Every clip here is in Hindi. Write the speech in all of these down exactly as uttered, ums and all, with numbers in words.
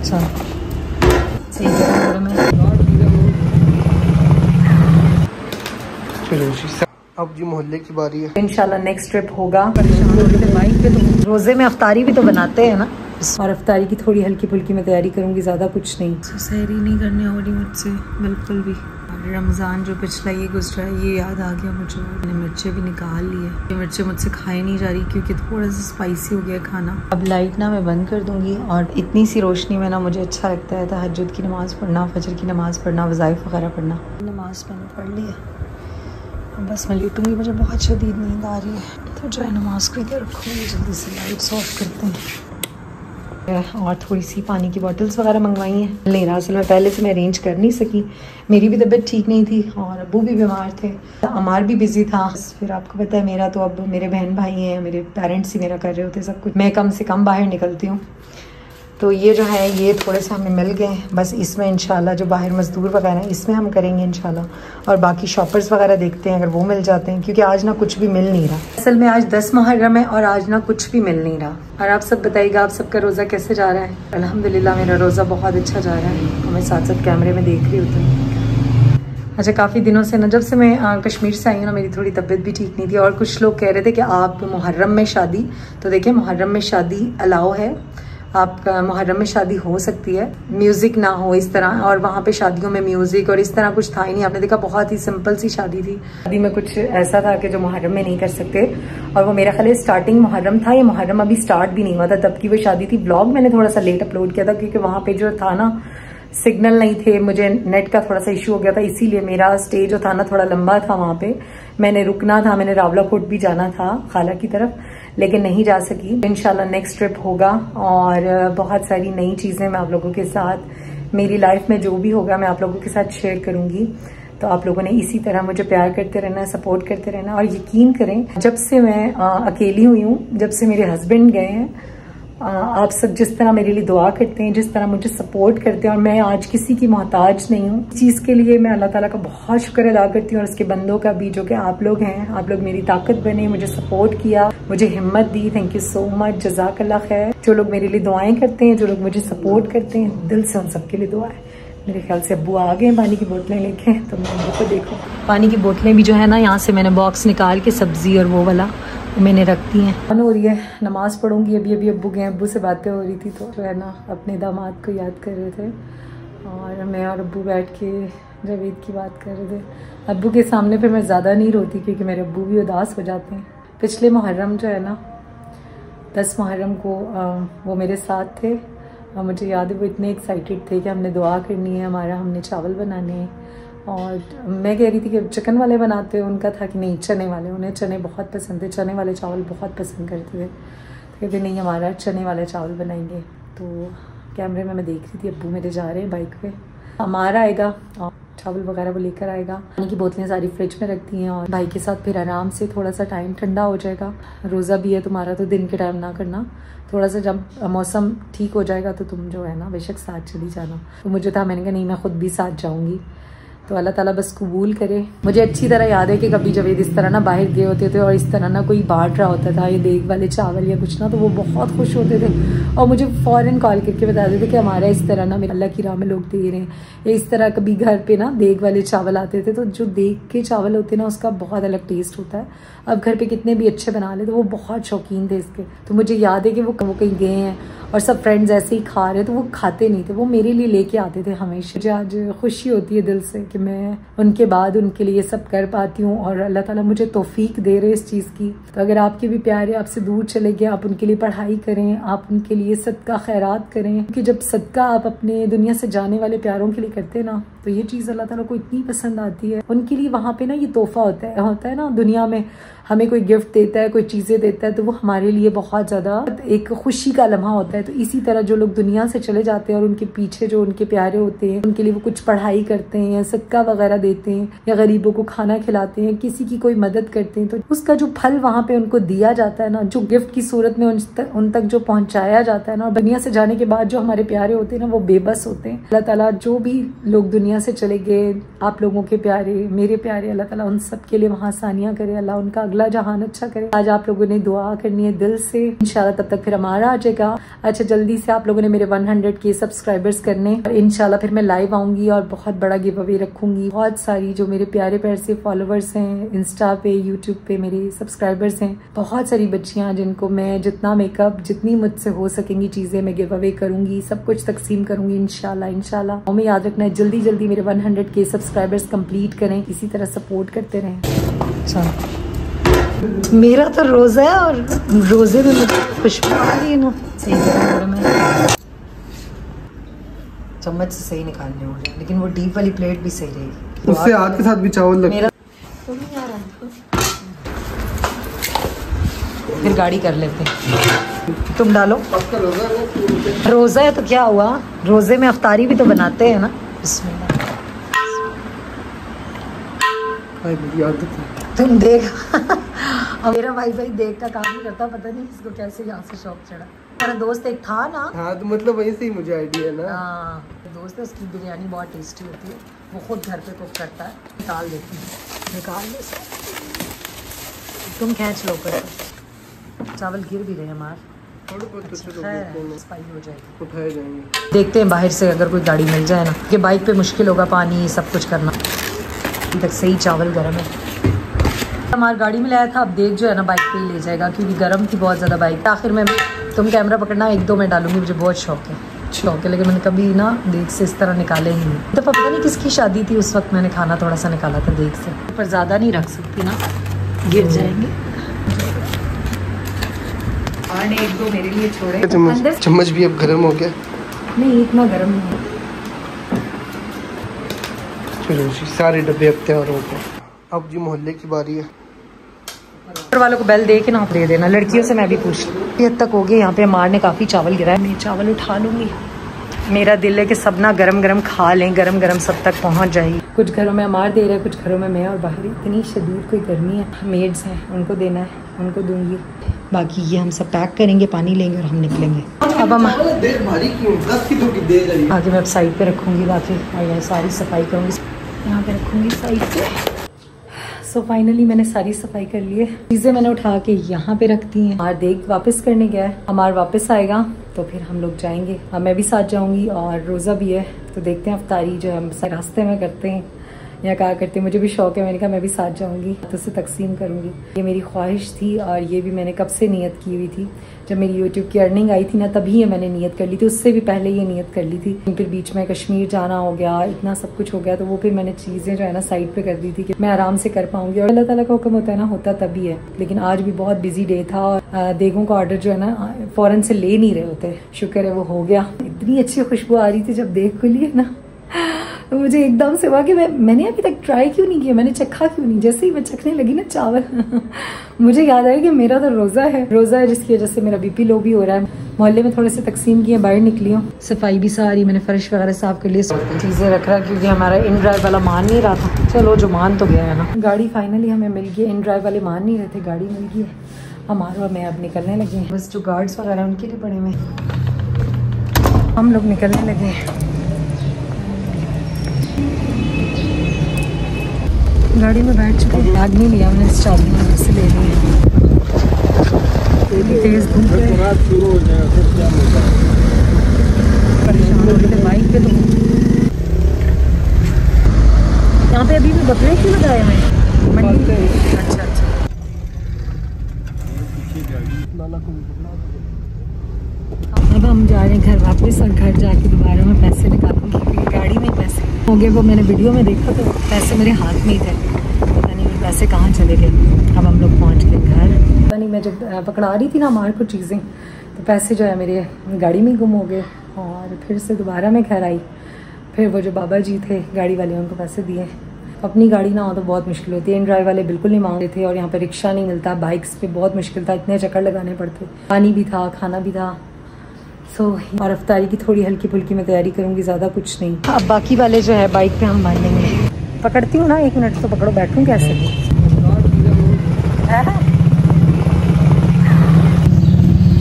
अच्छा सही है मैं। चलो जी अब जी मोहल्ले की बारी है। इंशाल्लाह नेक्स्ट ट्रिप होगा। बाइक पे तो रोजे में अफ्तारी भी तो बनाते हैं ना, और अफ्तारी की थोड़ी हल्की फुल्की मैं तैयारी करूंगी, ज़्यादा कुछ नहीं। सहरी नहीं करने हो रही मुझसे बिल्कुल भी। रमज़ान जो पिछला ये गुजरा है ये याद आ गया मुझे। मैंने मिर्चें भी निकाल ली है। ये मिर्चें मुझसे खाई नहीं जा रही क्योंकि थोड़ा सा स्पाइसी हो गया खाना। अब लाइट ना मैं बंद कर दूंगी, और इतनी सी रोशनी में ना मुझे अच्छा लगता है तहज्जुद की नमाज़ पढ़ना, फजर की नमाज़ पढ़ना, वज़ाइफ वगैरह पढ़ना। नमाज़ मैंने पढ़ ली है, बस मैं लेटूंगी, मुझे बहुत शदीद नींद आ रही है। तो जो है नमाज़ को इधर रखूँगी, जल्दी से लाइट्स ऑफ करते हैं। और थोड़ी सी पानी की बॉटल्स वगैरह मंगवाई हैं। नहीं रहा असल में पहले से मैं अरेंज कर नहीं सकी, मेरी भी तबीयत ठीक नहीं थी और अब्बू भी बीमार थे, अमार भी बिजी था। फिर आपको पता है मेरा तो अब मेरे बहन भाई हैं, मेरे पेरेंट्स ही मेरा कर रहे होते सब कुछ, मैं कम से कम बाहर निकलती हूँ। तो ये जो है ये थोड़े से हमें मिल गए, बस इसमें इंशाल्लाह जो बाहर मजदूर वगैरह हैं इसमें हम करेंगे इंशाल्लाह, और बाकी शॉपर्स वगैरह देखते हैं अगर वो मिल जाते हैं, क्योंकि आज ना कुछ भी मिल नहीं रहा। असल में आज दस मुहर्रम है और आज ना कुछ भी मिल नहीं रहा। और आप सब बताइएगा आप सबका रोज़ा कैसे जा रहा है? अल्हम्दुलिल्लाह मेरा रोज़ा बहुत अच्छा जा रहा है, और मैं साथ साथ कैमरे में देख रही होती हूँ। अच्छा काफ़ी दिनों से ना, जब से मैं आ, कश्मीर से आई हूँ ना, मेरी थोड़ी तबीयत भी ठीक नहीं थी, और कुछ लोग कह रहे थे कि आप मुहर्रम में शादी, तो देखिए मुहर्रम में शादी अलाउ है, आपका मुहर्रम में शादी हो सकती है, म्यूज़िक ना हो इस तरह, और वहाँ पे शादियों में म्यूज़िक और इस तरह कुछ था ही नहीं। आपने देखा बहुत ही सिंपल सी शादी थी। शादी में कुछ ऐसा था कि जो मुहर्रम में नहीं कर सकते, और वो मेरा ख्याल स्टार्टिंग मुहर्रम था, ये मुहर्रम अभी स्टार्ट भी नहीं हुआ था तब की वो शादी थी। ब्लॉग मैंने थोड़ा सा लेट अपलोड किया था क्योंकि वहाँ पे जो था ना सिग्नल नहीं थे, मुझे नेट का थोड़ा सा इशू हो गया था, इसीलिए मेरा स्टे जो था ना थोड़ा लंबा था, वहाँ पे मैंने रुकना था, मैंने रावलाकोट भी जाना था खाला की तरफ, लेकिन नहीं जा सकी। इंशाल्लाह नेक्स्ट ट्रिप होगा, और बहुत सारी नई चीज़ें मैं आप लोगों के साथ, मेरी लाइफ में जो भी होगा मैं आप लोगों के साथ शेयर करूंगी। तो आप लोगों ने इसी तरह मुझे प्यार करते रहना, सपोर्ट करते रहना, और यकीन करें जब से मैं आ, अकेली हुई हूँ, जब से मेरे हस्बैंड गए हैं, आ, आप सब जिस तरह मेरे लिए दुआ करते हैं, जिस तरह मुझे सपोर्ट करते हैं, और मैं आज किसी की मोहताज नहीं हूँ। इस चीज़ के लिए मैं अल्लाह ताला का बहुत शुक्र अदा करती हूँ, और उसके बंदों का भी, जो कि आप लोग हैं। आप लोग मेरी ताकत बने, मुझे सपोर्ट किया, मुझे हिम्मत दी। थैंक यू सो मच, जज़ाकल्लाह खैर। जो लोग मेरे लिए दुआएं करते हैं, जो लोग मुझे सपोर्ट करते हैं, दिल से उन सबके लिए दुआ है। मेरे ख्याल से अब्बू आ गए पानी की बोतलें लेके, तो मैं अब्बू को देखो। पानी की बोतलें भी जो है ना, यहाँ से मैंने बॉक्स निकाल के सब्जी और वो वाला मैंने रख दी है। मन हो रही है, नमाज पढ़ूंगी। अभी अभी अब्बू गए, अब्बू से बातें हो रही थी, तो जो है ना अपने दामाद को याद कर रहे थे, और मैं और अब्बू बैठ के जावेद की बात कर रहे थे। अब्बू के सामने फिर मैं ज़्यादा नहीं रोती क्योंकि मेरे अब्बू भी उदास हो जाते हैं। पिछले मुहर्रम जो है ना, दस मुहर्रम को आ, वो मेरे साथ थे, और मुझे याद है वो इतने एक्साइटेड थे कि हमने दुआ करनी है, हमारा हमने चावल बनाने हैं। और मैं कह रही थी कि चिकन वाले बनाते हैं, उनका था कि नहीं चने वाले, उन्हें चने बहुत पसंद थे, चने वाले चावल बहुत पसंद करते थे। तो कहते नहीं हमारा चने वाले चावल बनाएंगे। तो कैमरे में मैं देख रही थी अब्बू मेरे जा रहे हैं बाइक पे, हमारा आएगा और चावल वगैरह वो लेकर आएगा। पानी की बोतलें सारी फ्रिज में रखती हैं, और भाई के साथ फिर आराम से थोड़ा सा टाइम ठंडा हो जाएगा। रोज़ा भी है तुम्हारा, तो दिन के टाइम ना करना, थोड़ा सा जब मौसम ठीक हो जाएगा तो तुम जो है ना बेशक साथ चली जाना। तो मुझे था, मैंने कहा नहीं मैं खुद भी साथ जाऊँगी। तो अल्लाह ताला बस कबूल करे। मुझे अच्छी तरह याद है कि कभी जावेद इस तरह ना बाहर गए होते थे और इस तरह ना कोई बांट रहा होता था ये देग वाले चावल या कुछ ना, तो वो बहुत खुश होते थे और मुझे फ़ौरन कॉल करके बताते थे कि हमारा इस तरह ना अल्लाह की राह में लोग दे रहे हैं। या इस तरह कभी घर पे ना देग वाले चावल आते थे, तो जो देग के चावल होते हैं ना उसका बहुत अलग टेस्ट होता है। अब घर पे कितने भी अच्छे बना ले, तो वो बहुत शौकीन थे इसके। तो मुझे याद है कि वो वो कहीं गए हैं और सब फ्रेंड्स ऐसे ही खा रहे, तो वो खाते नहीं थे, वो मेरे लिए लेके आते थे हमेशा। मुझे आज खुशी होती है दिल से कि मैं उनके बाद उनके लिए सब कर पाती हूँ, और अल्लाह ताला मुझे तौफीक दे रहे इस चीज़ की। तो अगर आपके भी प्यारे आपसे दूर चले गए, आप उनके लिए पढ़ाई करें, आप उनके लिए सदका खैरात करें, क्योंकि जब सदका आप अपने दुनिया से जाने वाले प्यारों के लिए करते हैं ना, तो ये चीज़ अल्लाह ताला को इतनी पसंद आती है। उनके लिए वहाँ पे ना ये तोहफा होता है होता है ना, दुनिया में हमें कोई गिफ्ट देता है, कोई चीज़ें देता है, तो वो हमारे लिए बहुत ज़्यादा एक खुशी का लम्हा होता है। तो इसी तरह जो लोग दुनिया से चले जाते हैं और उनके पीछे जो उनके प्यारे होते हैं, उनके लिए वो कुछ पढ़ाई करते हैं या सदका वगैरह देते हैं या गरीबों को खाना खिलाते हैं, किसी की कोई मदद करते हैं, तो उसका जो फल वहाँ पे उनको दिया जाता है ना, जो गिफ्ट की सूरत में उन तक, उन तक जो पहुँचाया जाता है ना, और दुनिया से जाने के बाद जो हमारे प्यारे होते हैं ना वो बेबस होते हैं। अल्लाह ताला जो भी लोग दुनिया दुनिया से चले गए, आप लोगों के प्यारे, मेरे प्यारे, अल्लाह ताला उन सब के लिए वहाँ आसानियाँ करे, अल्लाह उनका अगला जहान अच्छा करे। आज आप लोगों ने दुआ करनी है दिल से, इंशाल्लाह तब तक फिर हमारा आ जाएगा। अच्छा, जल्दी से आप लोगों ने मेरे हंड्रेड के सब्सक्राइबर्स करने, और इंशाल्लाह फिर मैं लाइव आऊंगी और बहुत बड़ा गिव अवे रखूंगी। बहुत सारी जो मेरे प्यारे प्यारे से फॉलोवर्स हैं इंस्टा पे, यूट्यूब पे मेरे सब्सक्राइबर्स हैं, बहुत सारी बच्चियां जिनको मैं जितना मेकअप, जितनी मुझसे हो सकेंगी चीजें मैं गिव अवे करूंगी, सब कुछ तकसीम करूंगी इंशाल्लाह इंशाल्लाह। हमें याद रखना है जल्दी जल्दी मेरे हंड्रेड के सब्सक्राइबर्स कंप्लीट करें, इसी तरह सपोर्ट करते रहें। मेरा तो रोजा है और रोजे में मुझे खुशबू आ रही है ना, सही गरम है, चम्मच से सही निकालने हो रहे हैं, लेकिन वो डीप वाली प्लेट भी सही रहेगी। उससे हाथ के साथ भी चावल लग मेरा तो नहीं आ रहा, फिर गाड़ी कर लेते हैं। तुम डालो, रोजा है तो क्या हुआ, रोजे में अफ्तारी भी तो बनाते हैं ना। बिस्मिल्लाह। तुम देख अब मेरा भाई भाई देख का काम नहीं करता, पता नहीं इसको कैसे यहाँ से शौक चढ़ा। मेरा दोस्त एक था ना, हाँ तो मतलब वहीं से ही मुझे आइडिया ना। हाँ दोस्त है, उसकी बिरयानी बहुत टेस्टी होती है, वो खुद घर पे कुक करता है। निकाल देती हूँ, निकाल दे, तुम खींच लो कर, चावल गिर भी रहे हमारे, थोड़े बहुत अच्छा है, स्पाइस हो जाएगी, उठाए जाएंगे। देखते हैं बाहर से अगर कोई गाड़ी मिल जाए ना, कि बाइक पे मुश्किल होगा पानी सब कुछ करना। अभी तक सही चावल गर्म है, हमारी गाड़ी में लाया था, अब देख जो है ना बाइक पे ही ले जाएगा क्योंकि गर्म थी बहुत ज़्यादा बाइक। आखिर में तुम कैमरा पकड़ना, एक दो मैं डालूंगी, मुझे बहुत शौक है शौक है लेकिन मैंने कभी ना देख से इस तरह निकाले ही नहीं। तो पता नहीं किसकी शादी थी, उस वक्त मैंने खाना थोड़ा सा निकाला था देख से, पर ज़्यादा नहीं रख सकती ना, गिर जाएंगे। और एक दो मेरे लिए छोड़े, चम्मच चम्मच भी अब गर्म हो गया। नहीं इतना गर्म नहीं है। चलो जी, सारे डब्बे अब तैयार हो गए, अब जी मोहल्ले की बारी है। घर वालों को बेल दे के ना दे देना, लड़कियों से मैं भी पूछ हद तक हो गई। यहाँ पे अमार ने काफ़ी चावल गिराया, मैं चावल उठा लूँगी। मेरा दिल है कि सब ना गरम गरम खा लें, गरम गरम सब तक पहुँच जाएगी। कुछ घरों में अमार दे रहे हैं, कुछ घरों में मैं, और बाहर इतनी शदीद कोई गर्मी है, मेड्स हैं उनको देना है, उनको दूँगी। बाकी ये हम सब पैक करेंगे, पानी लेंगे और हम निकलेंगे। अब हम आगे मैं अब साइड पे रखूँगी बाकी, और यहाँ सारी सफाई करूँगी, यहाँ पे रखूँगी साइड पे। सो so फाइनली मैंने सारी सफाई कर ली है, चीज़ें मैंने उठा के यहाँ पे रख दी हैं। हमार देख वापस करने गया है, हमार वापस आएगा तो फिर हम लोग जाएंगे, अब मैं भी साथ जाऊँगी और रोज़ा भी है, तो देखते हैं अफ्तारी जो है हम रास्ते में करते हैं या क्या करते हैं। मुझे भी शौक है, मैंने कहा मैं भी साथ जाऊँगी तो उसे तकसीम करूँगी। ये मेरी ख्वाहिश थी और ये भी मैंने कब से नियत की हुई थी, जब मेरी यूट्यूब की अर्निंग आई थी ना तभी ये मैंने नियत कर ली थी, उससे भी पहले ये नियत कर ली थी। फिर बीच में कश्मीर जाना हो गया, इतना सब कुछ हो गया, तो वो फिर मैंने चीज़ें जो है ना साइड पे कर दी थी कि मैं आराम से कर पाऊंगी। और अल्लाह ताला का हुक्म होता है ना, होता तभी है। लेकिन आज भी बहुत बिजी डे था और देगों का ऑर्डर जो है ना फ़ौरन से ले नहीं रहे होते, शुक्र है वो हो गया। इतनी अच्छी खुशबू आ रही थी जब देख खुली है ना, तो मुझे एकदम से हुआ कि मैं मैंने अभी तक ट्राई क्यों नहीं किया, मैंने चखा क्यों नहीं। जैसे ही मैं चखने लगी ना चावल मुझे याद आया कि मेरा तो रोज़ा है, रोज़ा है जिसकी वजह से मेरा बीपी लो भी हो रहा है। मोहल्ले में थोड़े से तकसीम किए, बाहर निकली हूँ, सफाई भी सारी मैंने फर्श वगैरह साफ कर लिए, चीज़ें रख रहा क्योंकि हमारा इन ड्राइव वाला मान नहीं रहा था। चलो जो मान तो गया है ना, गाड़ी फाइनली हमें मिल गई। इन ड्राइव वाले मान नहीं रहे थे, गाड़ी मिल गई है हमारा। मैं अब निकलने लगे हैं, बस जो गार्ड्स वगैरह उनके लिए पड़े हुए, हम लोग निकलने लगे हैं। गाड़ी में बैठ चुके, बैग नहीं लिया हमने, चाबी से ले ली है। तेज धूप परेशान हो गए बाइक पे, तो यहाँ पे अभी भी बकरे क्यों लगाए हुए हैं मंडी? अच्छा अच्छा, अब हम जा रहे हैं घर वापस, और घर जाके दोबारा मैं पैसे निकालूंगी, गाड़ी में पैसे हो गए। वो मैंने वीडियो में देखा तो पैसे मेरे हाथ में ही थे, पता नहीं वो पैसे कहाँ चले गए। अब हम लोग पहुँच गए घर। पता नहीं मैं जब पकड़ा रही थी ना हमारे कुछ चीज़ें, तो पैसे जो है मेरे गाड़ी में गुम हो गए। और फिर से दोबारा मैं घर आई, फिर वो जो बाबा जी थे गाड़ी वाले उनको पैसे दिए। अपनी गाड़ी ना हो तो बहुत मुश्किल होती है, इन ड्राइव वाले बिल्कुल नहीं मांग रहे थे, और यहाँ पे रिक्शा नहीं मिलता, बाइक्स पे बहुत मुश्किल था, इतने चक्कर लगाने पड़ते, पानी भी था, खाना भी था। सो so, और अफ्तारी की थोड़ी हल्की फुल्की मैं तैयारी करूँगी, ज़्यादा कुछ नहीं। अब बाकी वाले जो है बाइक पे हम बांधेंगे। पकड़ती हूँ ना, एक मिनट तो पकड़ो, बैठूँ कैसे?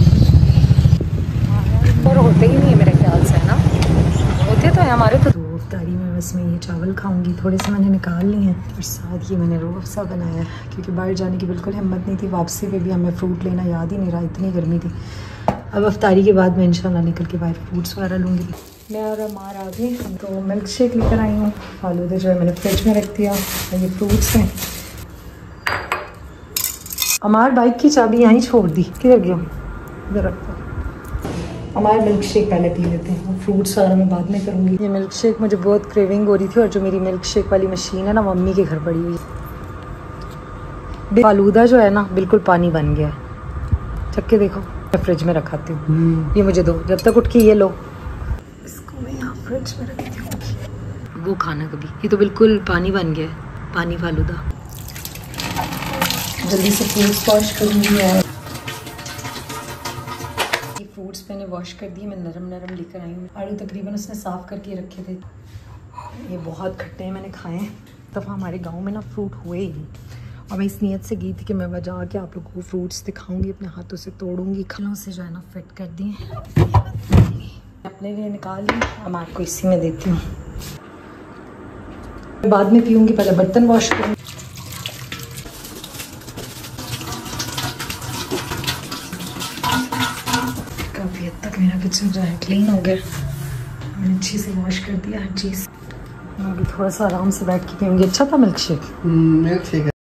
और होते ही नहीं है मेरे ख्याल से, है ना? होते तो है हमारे, तो इफ्तारी में बस मैं ये चावल खाऊंगी, थोड़े से मैंने निकाल लिए हैं और साथ ये मैंने रूह अफ़ज़ा बनाया है क्योंकि बाहर जाने की बिल्कुल हिम्मत नहीं थी। वापसी पे भी हमें फ्रूट लेना याद ही नहीं रहा, इतनी गर्मी थी। अब इफ्तारी के बाद मैं इंशाल्लाह निकल के बाहर फ्रूट्स वगैरह लूँगी। मैं और अमार आ गए, हम तो मिल्क शेक लेकर आई हूँ। फालूदा जो है मैंने फ्रिज में रख दिया, ये फ्रूट्स हैं। अमार बाइक की चाबी यहीं छोड़ दी, किधर गया? इधर रखो। हमारे मिल्क शेक पहले पी लेते हैं, फ्रूट्स वगैरह मैं बाद में करूँगी। ये मिल्क शेक मुझे बहुत क्रेविंग हो रही थी और जो मेरी मिल्क शेक वाली मशीन है ना, मम्मी के घर पड़ी हुई है। फालूदा जो है ना बिल्कुल पानी बन गया है, चख के देखो। मैं फ्रिज में रखाती हूँ, ये मुझे दो, जब तक उठ के ये लो। इसको मैं यहाँ फ्रिज में रखती हूँ, वो खाना कभी। ये तो बिल्कुल पानी बन गया है, पानी फालूदा। जल्दी से फ्रूट्स वॉश करूँगी और फ्रूट्स मैंने वॉश कर दिए, मैं नरम नरम लेकर आई हूँ। आलू तकरीबन उसने साफ़ करके रखे थे, ये बहुत खट्टे हैं, मैंने खाए हैं। दफ़ा हमारे गांव में ना फ्रूट हुए ही नहीं और मैं इस नीयत से गई थी कि मैं वजह आके आप लोगों को फ्रूट्स दिखाऊंगी, अपने हाथों से तोड़ूंगी। खलों से जो है ना फिट कर दिए, अपने लिए निकाल ली, अब आपको इसी में देती हूँ। बाद में पीऊँगी, पहले बर्तन वॉश करूँगी। काफ़ी हद तक मेरा किचन जो है क्लीन हो गया, मैंने अच्छे से वॉश कर दिया हर चीज़। अभी थोड़ा सा आराम से बैठ के पीऊँगी। अच्छा था मिल्क शेक। Milk shake